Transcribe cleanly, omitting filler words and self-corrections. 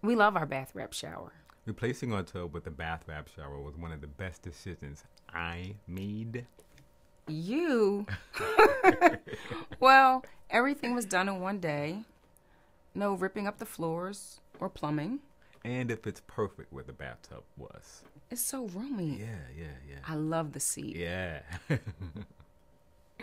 We love our bath wrap shower. Replacing our tub with a bath wrap shower was one of the best decisions I made. You? Well, everything was done in one day. No ripping up the floors or plumbing. And if it's perfect where the bathtub was. It's so roomy. Yeah. I love the seat. Yeah.